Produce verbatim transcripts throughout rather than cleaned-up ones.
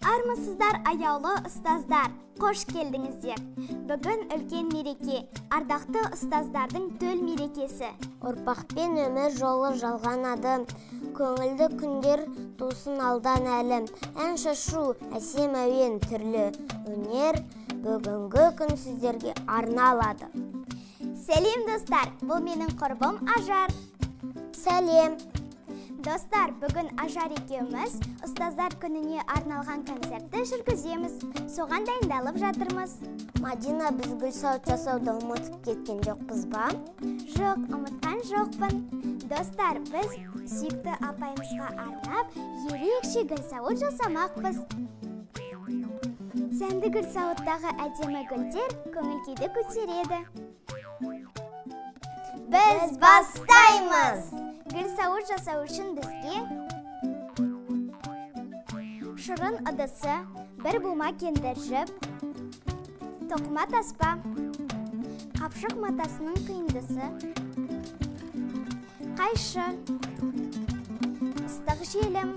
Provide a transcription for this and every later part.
Армысыздар, аяулы ұстаздар, қош келдіңіздер. Бүгін үлкен мереке, ардақты ұстаздардың төл мерекесі. Ұрпақпен өмір жолы жалғанады, көңілді күндер тусын алдан әлім. Ән шашу, әсем әуен түрлі өнер бүгінгі күн сіздерге арналады. Сәлем достар, бұл менің құрбым Ажар. Сәлем. Достар, бүгін Ажар екеуміз ұстаздар күніне арналған концертті жүргіземіз. Соған дайындалып жатырмыз. Мадина, біз гүл сауыт жасауды ұмытып кеткен жоқпыз ба? Жоқ, ұмытқан жоқпын. Достар, біз сүйікті апайымызға арнап, ерекше гүл сауыт жасамақпыз. Сәнді гүл сауыттағы әдемі гүлдер көңіл-күйді көтереді. Біз бастаймыз! Гүл сауыт жасау үшін бізге шырын ыдысы, бір бума кендір жіп, тоқыма таспа, қапшық матасының қиындысы, қайшы, ыстық желім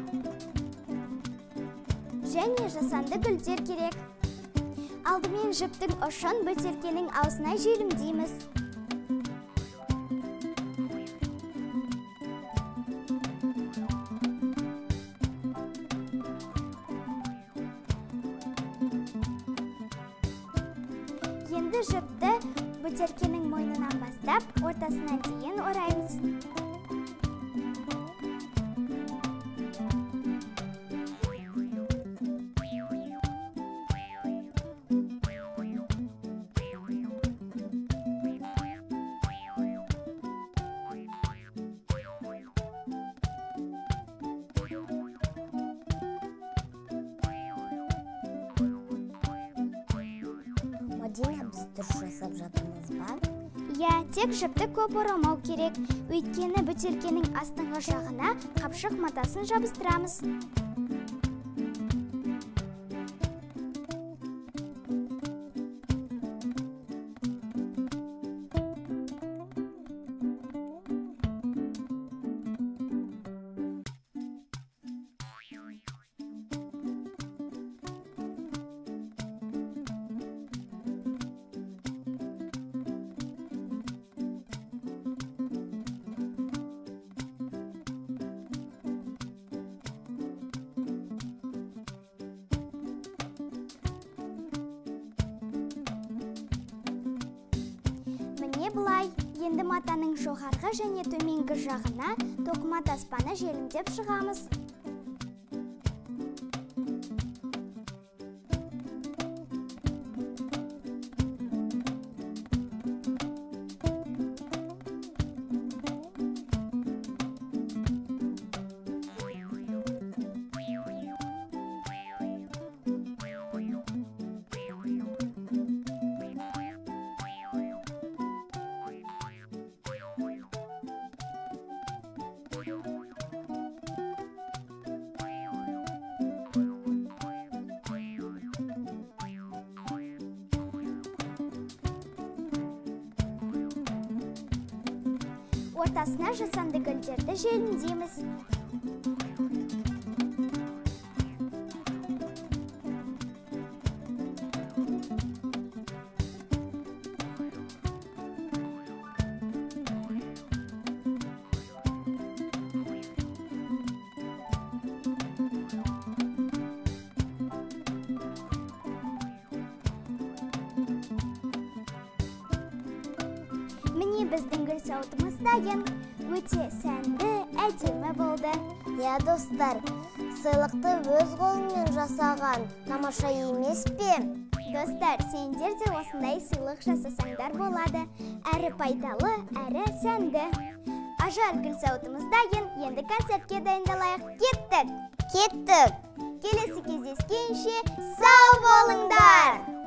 және жасанды гүлдер керек. Алдымен жіптің ұшын бөтелкенің аузына желімдейміз. Енді жіпті бөтелкенің мойнынан бастап, ортасына дейін ораймыз. Мадина, біз дұрыс жасап жатырмыз ба? Иә, тек жіпті көп орамау керек. Өйткені бөтелкенің астыңғы жағына қапшық матасын жабыстырамыз. Міне бұлай, енді матаның жоғарғы және төменгі жағына тоқыма таспаны желімдеп шығамыз. Ортасына жасанды гүлдерді желімдейміз. Міне біздің гүл сауытымыз дайын. Өте сәнді, әдемі болды. Иә, достар, сыйлықты өз қолымен жасаған тамаша емес пе? Достар, сендер де осындай сыйлық жасасаңдар болады. Әрі пайдалы, әрі сәнді. Ажар, гүл сауытымыз дайын. Енді концертке дайындалайық. Кеттік! Кеттік! Келесі кездескенше сау болыңдар!